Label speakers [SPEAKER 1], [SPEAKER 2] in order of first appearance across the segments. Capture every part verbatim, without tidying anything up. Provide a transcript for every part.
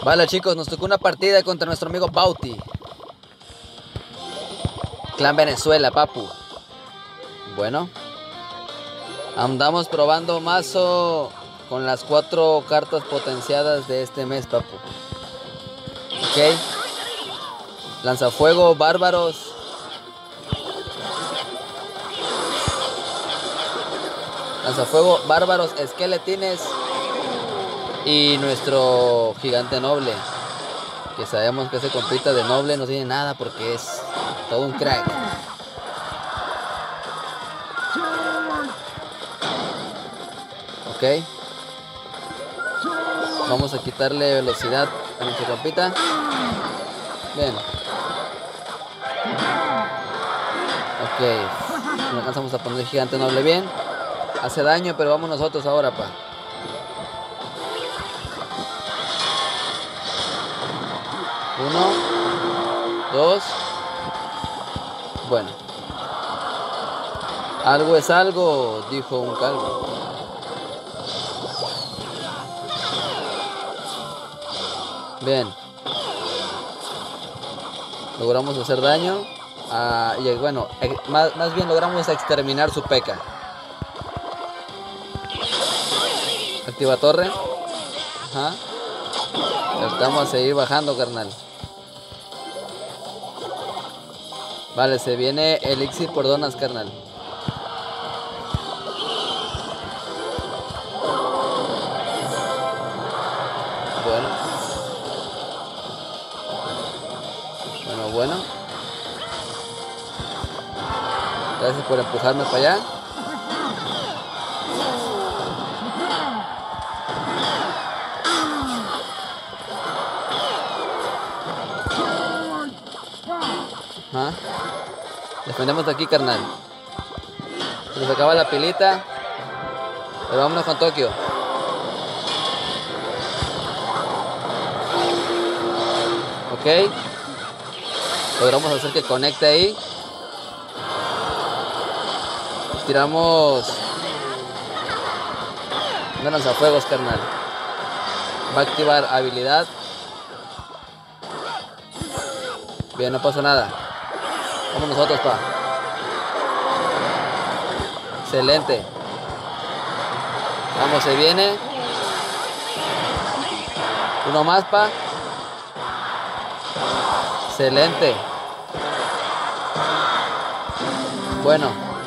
[SPEAKER 1] Vale, chicos, nos tocó una partida contra nuestro amigo Bauti. Clan Venezuela, papu. Bueno, andamos probando mazo con las cuatro cartas potenciadas de este mes, papu. Ok. Lanzafuego, bárbaros. Lanzafuego, bárbaros, esqueletines. Y nuestro gigante noble, que sabemos que ese compita de noble no tiene nada porque es todo un crack. Ok. Vamos a quitarle velocidad a nuestro compita. Bien. Ok. No alcanzamos a poner el gigante noble bien. Hace daño, pero vamos nosotros ahora, pa. Uno, dos. Bueno. Algo es algo, dijo un calvo. Bien. Logramos hacer daño. Ah, y bueno, más, más bien logramos exterminar su P K. Activa torre. Ajá. Estamos a seguir bajando, carnal. Vale, se viene elixir por donas, carnal. Bueno. Bueno, bueno. Gracias por empujarme para allá. Ajá. Defendemos de aquí, carnal. Se nos acaba la pilita. Pero vámonos con Tokio. Ok. Logramos hacer que conecte ahí. Tiramos un lanzafuegos, carnal. Va a activar habilidad. Bien, no pasó nada. Vamos nosotros, pa. Excelente. Vamos, se viene. Uno más, pa. Excelente. Bueno.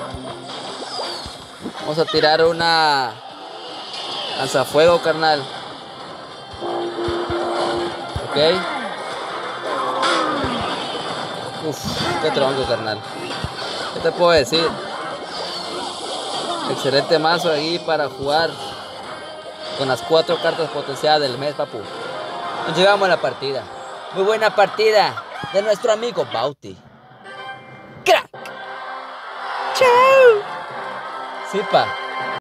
[SPEAKER 1] Vamos a tirar una lanzafuego, carnal. Ok. Uf, qué tronco, carnal. ¿Qué te puedo decir? Excelente mazo ahí para jugar con las cuatro cartas potenciadas del mes, papu. Nos llevamos a la partida. Muy buena partida de nuestro amigo Bauti. ¡Crack! ¡Chao! Sí, pa.